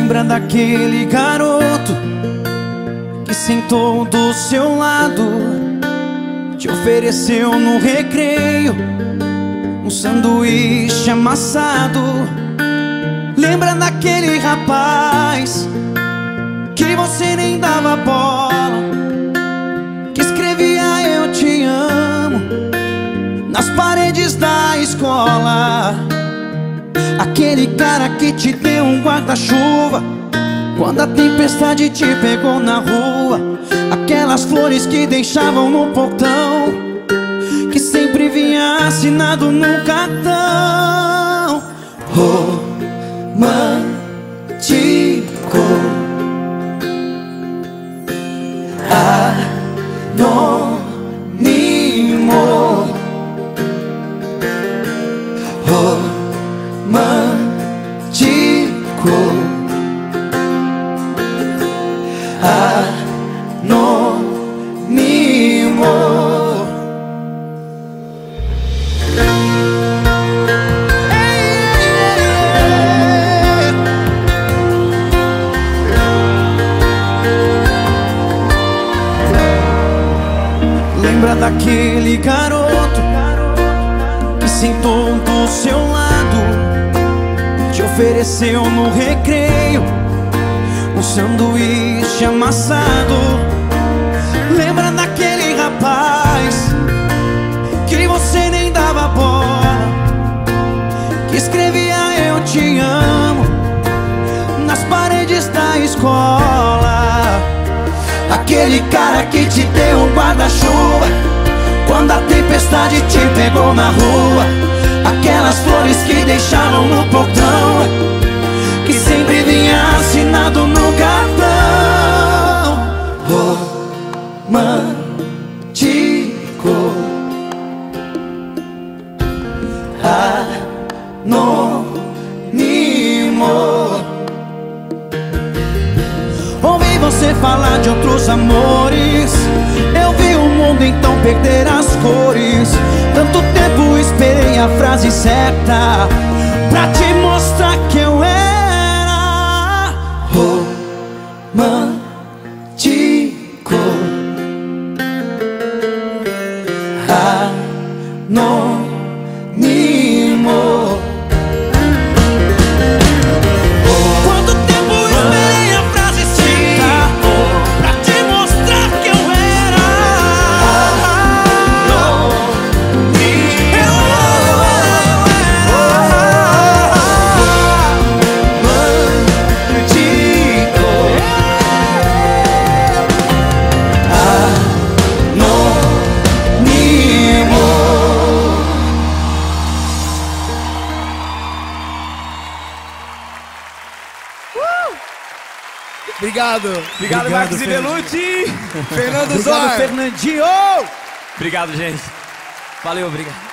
Lembra daquele garoto que sentou do seu lado, te ofereceu no recreio um sanduíche amassado? Lembra daquele rapaz que você nem dava bola, que escrevia eu te amo nas paredes da escola? Aquele cara que te deu um guarda-chuva quando a tempestade te pegou na rua. Aquelas flores que deixavam no portão, que sempre vinha assinado num cartão. Romântico, anônimo, romântico, anônimo. Lembra daquele garoto que sentou do seu lado, te ofereceu no recreio um sanduíche amassado? Lembra daquele rapaz que você nem dava bola, que escrevia eu te amo nas paredes da escola? Aquele cara que te deu um guarda-chuva quando a tempestade te pegou na rua. Aquelas flores que deixavam no portão, que sempre vinha assinado no cartão. Romântico, anônimo. Ouvi você falar de outros amores, eu vi o mundo então perder as cores. Tanto tempo esperei a frase certa pra te mostrar que eu era romântico, anônimo. Quanto tempo esperei a frase certa pra te mostrar que eu era Obrigado. Obrigado, Marcos e Belucci. Fernando Obrigado, Zor. Fernandinho. Obrigado, gente. Valeu, obrigado.